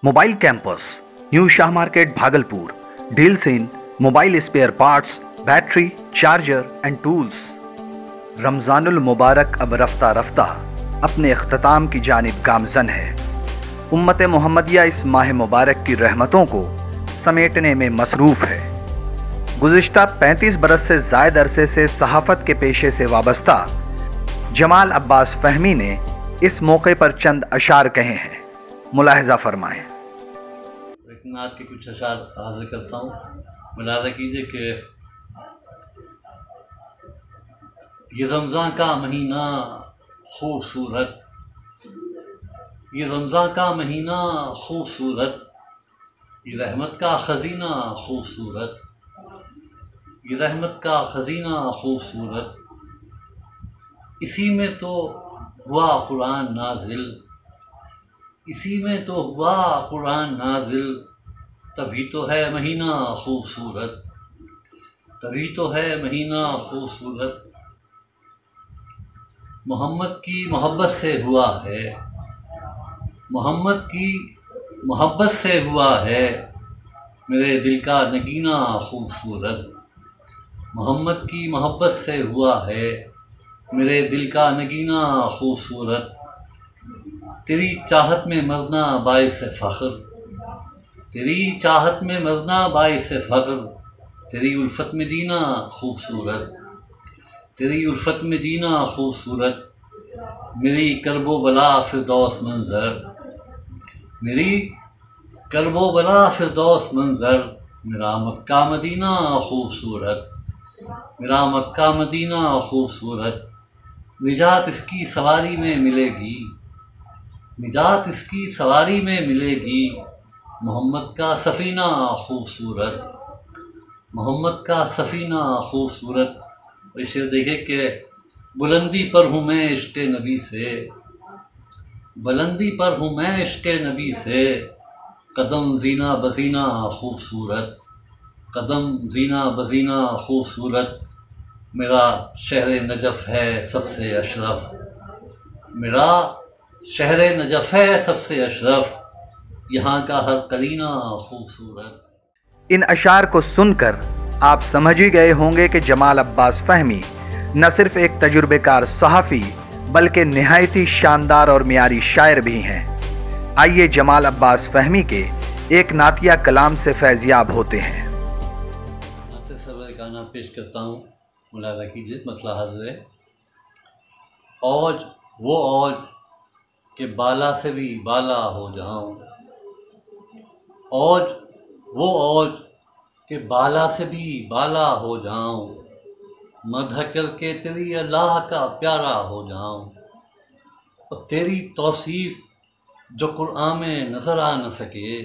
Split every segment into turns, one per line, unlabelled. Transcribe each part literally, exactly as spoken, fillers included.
Mobile campus, new Shah market Bhagalpur, deals in mobile spare parts, battery, charger and tools. रमज़ानुल मुबारक अब रफ्ता रफ्ता अपने अख्ताम की जानिब गामज़न है। उम्मत मोहम्मदिया इस माह मुबारक की रहमतों को समेटने में मसरूफ़ है। गुज़िश्ता पैंतीस बरस से ज़ायद अरसे से सहाफ़त के पेशे से वाबस्ता जमाल अब्बास फ़हमी ने इस मौके पर चंद अशार कहे हैं, मुलाहज़ा फरमाएं।
नात के कुछ अशार हाजिर करता हूँ। मुलाहज़ा कीजिए कि ये रमज़ान का महीना खूबसूरत, ये रमज़ान का महीना खूबसूरत, ये रहमत का खजीना खूबसूरत, ये रहमत का खजीना खूबसूरत, इसी में तो हुआ कुरान नाजिल, इसी में तो हुआ कुरान नाजिल, तभी तो है महीना खूबसूरत, तभी तो है महीना खूबसूरत। मोहम्मद की मोहब्बत से हुआ है, मोहम्मद की मोहब्बत से हुआ है मेरे दिल का नगीना खूबसूरत, मोहम्मद की मोहब्बत से हुआ है मेरे दिल का नगीना खूबसूरत। तेरी चाहत में मरना बाइस फ़ख्र, तेरी चाहत में मरना बाइस फ़ख्र, तेरी उल्फत में जीना खूबसूरत, तेरी उल्फत में जीना खूबसूरत। मेरी करबो बला फिरदौस मंज़र, मेरी करबो बला फिरदौस मंज़र, मेरा मक्का मदीना खूबसूरत, मेरा मक्का मदीना खूबसूरत। निजात इसकी सवारी में मिलेगी, निजात इसकी सवारी में मिलेगी, मोहम्मद का सफ़ीना खूबसूरत, मोहम्मद का सफ़ीना खूबसूरत। इसे देखे कि बुलंदी पर हूँ मैं इश्क़ नबी से, बुलंदी पर हूँ मैं इश्क़ नबी से, कदम जीना बजीना खूबसूरत, कदम जीना बजीना खूबसूरत। मेरा शहर नजफ़ है सबसे अशरफ, मेरा शहर नजफ़ है सबसे अशरफ, यहाँ का हर करीना खूबसूरत।
इन अशार को सुनकर आप समझ ही गए होंगे कि जमाल अब्बास फ़हमी न सिर्फ एक तजुर्बेकार सहाफ़ी बल्कि निहायत ही शानदार और मियारी शायर भी हैं। आइए जमाल अब्बास फ़हमी के एक नातिया कलाम से फैज़याब होते हैं।
नाते सबर गाना पेश करता हूँ, मुलाहज़ा कीजिए, मतलब हाज़िर है। औज वो औज के बाला से भी बाला हो जाऊँ, औज वो औज के बाला से भी बाला हो जाऊँ, मदह करके तेरी अल्लाह का प्यारा हो जाऊँ, और तेरी तौसीफ़ जो कुरान में नज़र आ न सके,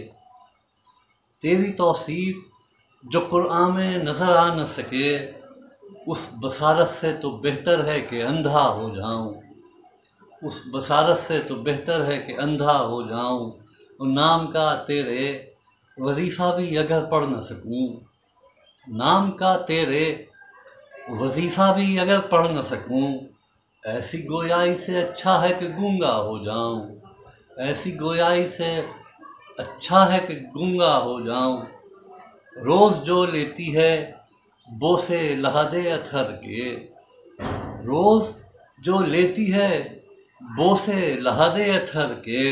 तेरी तौसीफ़ जो कुरान में नज़र आ न सके, उस बसारत से तो बेहतर है कि अंधा हो जाऊँ, उस बसारत से तो बेहतर है कि अंधा हो जाऊँ। और नाम का तेरे वजीफ़ा भी अगर पढ़ न सकूँ, नाम का तेरे वजीफ़ा भी अगर पढ़ न सकूँ, ऐसी गोयाई से अच्छा है कि गूंगा हो जाऊँ, ऐसी गोयाई से अच्छा है कि गूंगा हो जाऊँ। रोज़ जो लेती है बोसे लहदे अथर के, रोज़ जो लेती है बोसे लहदे अथर के,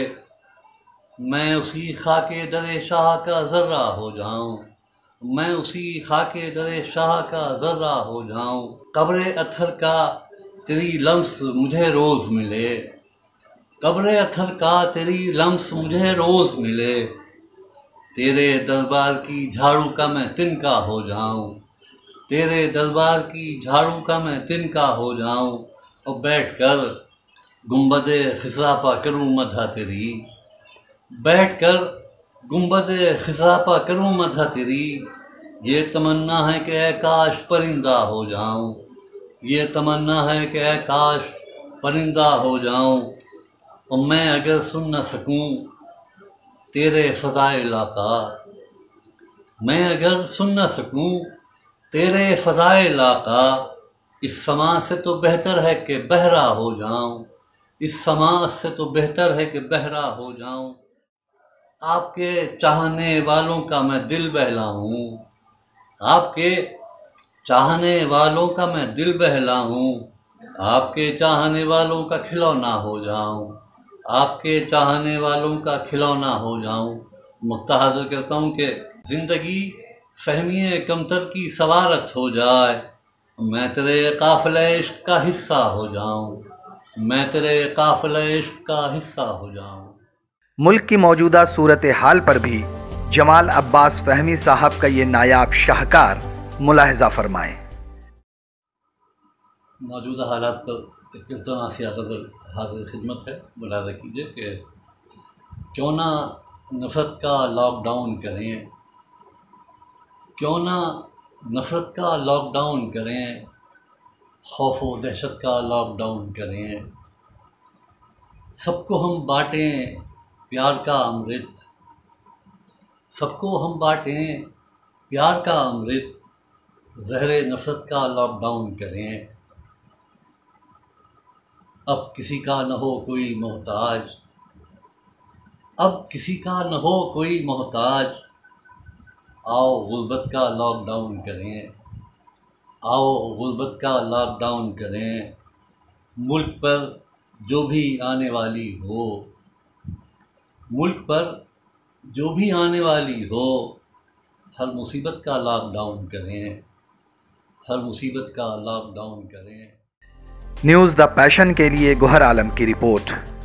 मैं उसी खाके दरे शाह का ज़र्रा हो जाऊँ, मैं उसी खाके दरे शाह का ज़र्रा हो जाऊँ। कब्र अथर का तेरी लम्स मुझे रोज़ मिले, कब्र अथर का तेरी लम्स मुझे रोज़ मिले, तेरे दरबार की झाड़ू का मैं तिनका हो जाऊँ, तेरे दरबार की झाड़ू का मैं तिनका हो जाऊँ। और बैठ कर गुंबदे खिसापा करूँ मधा तेरी, बैठ कर गुंबदे खिसापा करूँ मधा तेरी, ये तमन्ना है कि ऐ काश परिंदा हो जाऊँ, ये तमन्ना है कि ऐ काश परिंदा हो जाऊँ। और मैं अगर सुन न सकूँ तेरे फ़ज़ाइल का, मैं अगर सुन न सकूँ तेरे फ़ज़ाइल का, इस समाज से तो बेहतर है कि बहरा हो जाऊँ, इस समाज से तो बेहतर है कि बहरा हो जाऊँ। آپ کے چاہنے والوں کا میں دل بہلاؤں، آپ کے چاہنے والوں کا میں دل بہلاؤں، آپ کے چاہنے والوں کا کھلونا ہو جاؤں، آپ کے چاہنے والوں کا کھلونا ہو جاؤں۔ نقطہ حاضر کرتا ہوں کہ زندگی فہمیے کمتر کی سوارت ہو جائے، میں تیرے قافلہ عشق کا حصہ ہو جاؤں، میں تیرے قافلہ عشق کا حصہ ہو جاؤں۔
ملک کی موجودہ صورتحال پر بھی جمال عباس فہمی صاحب کا یہ نایاب شاہکار ملاحظہ فرمائیں۔
موجودہ حالات پر ایک التماسی غزل حاضر خدمت ہے، ملاحظہ کیجیے کہ کیوں نہ نفرت کا لاک ڈاؤن کریں، کیوں نہ نفرت کا لاک ڈاؤن کریں، خوف و دہشت کا لاک ڈاؤن کریں، سب کو ہم بانٹیں پیار کا امرت، سب کو ہم بانٹیں پیار کا امرت، زہر نفرت کا لاک ڈاؤن کریں، اب کسی کا نہ ہو کوئی محتاج، اب کسی کا نہ ہو کوئی محتاج، آؤ غربت کا لاک ڈاؤن کریں، آؤ غربت کا لاک ڈاؤن کریں، ملک پر جو بھی آنے والی ہو، ملک پر جو بھی آنے والی ہو، ہر مصیبت کا لاک ڈاؤن کریں، ہر مصیبت کا لاک ڈاؤن کریں۔
نیوز دا پیشن کے لیے گوہر عالم کی رپورٹ۔